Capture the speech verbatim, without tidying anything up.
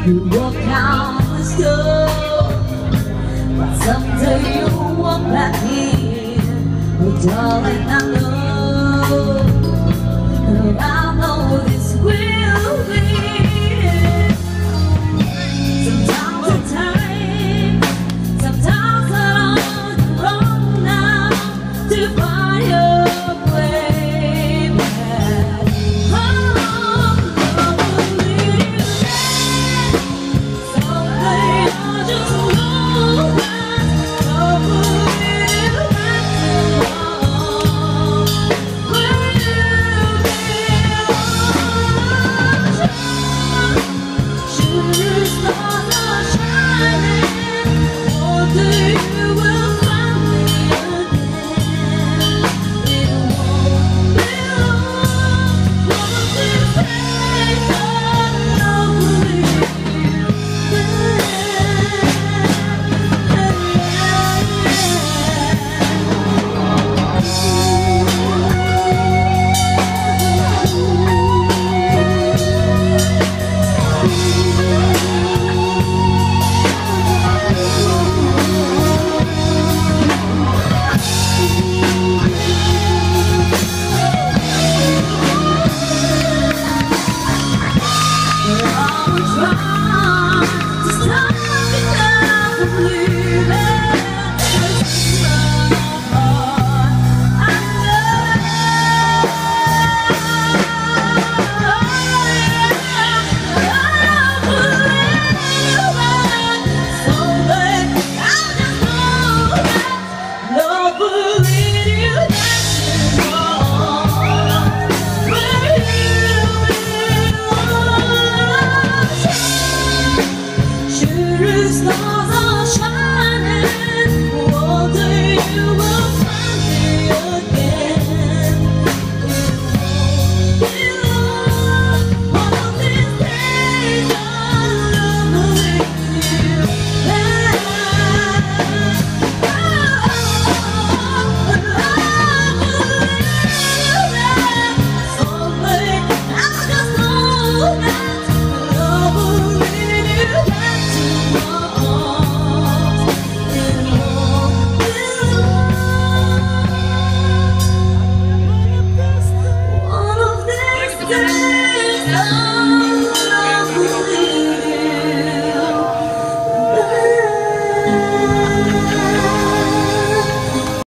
You walk down the store, but someday you'll walk back in. Oh darling, I know, and I know this will be. Sometimes the time, sometimes I'm on the road now to find your way back home. I believe that someday I'll just know that I believe that tomorrow where you belong. Shooting stars are shining, one day you will find me again. It won't be long, once this place I believe I will try to stop it now.